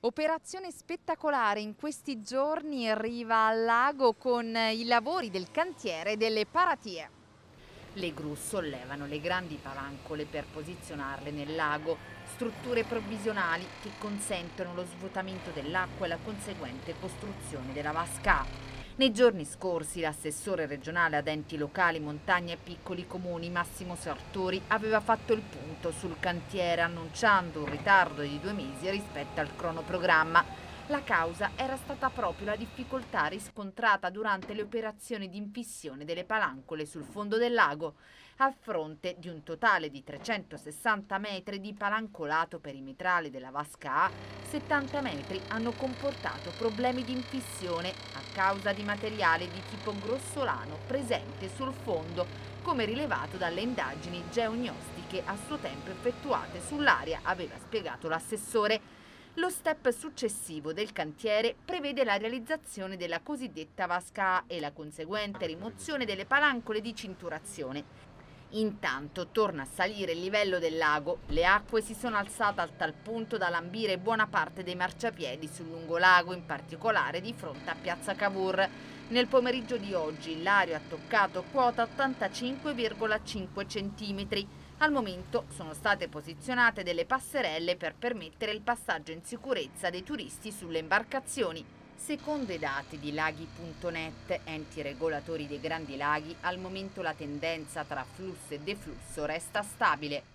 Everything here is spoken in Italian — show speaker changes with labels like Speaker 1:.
Speaker 1: Operazione spettacolare in questi giorni in riva al lago con i lavori del cantiere delle paratie.
Speaker 2: Le gru sollevano le grandi palancole per posizionarle nel lago, strutture provvisionali che consentono lo svuotamento dell'acqua e la conseguente costruzione della vasca A. Nei giorni scorsi l'assessore regionale ad enti locali, montagna e piccoli comuni Massimo Sartori aveva fatto il punto sul cantiere annunciando un ritardo di 2 mesi rispetto al cronoprogramma. La causa era stata proprio la difficoltà riscontrata durante le operazioni di infissione delle palancole sul fondo del lago. A fronte di un totale di 360 metri di palancolato perimetrale della vasca A, 70 metri hanno comportato problemi di infissione a causa di materiale di tipo grossolano presente sul fondo, come rilevato dalle indagini geognostiche a suo tempo effettuate sull'area, aveva spiegato l'assessore. Lo step successivo del cantiere prevede la realizzazione della cosiddetta vasca A e la conseguente rimozione delle palancole di cinturazione. Intanto torna a salire il livello del lago, le acque si sono alzate a tal punto da lambire buona parte dei marciapiedi sul lungolago, in particolare di fronte a Piazza Cavour. Nel pomeriggio di oggi il Lario ha toccato quota 85,5 cm. Al momento sono state posizionate delle passerelle per permettere il passaggio in sicurezza dei turisti sulle imbarcazioni. Secondo i dati di laghi.net, enti regolatori dei grandi laghi, al momento la tendenza tra flusso e deflusso resta stabile.